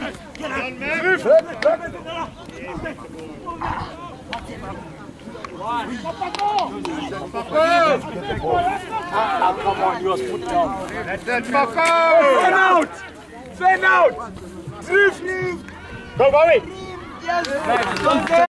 Come on, you put down. Fan out! Fan out! Go, Bobby! Yes!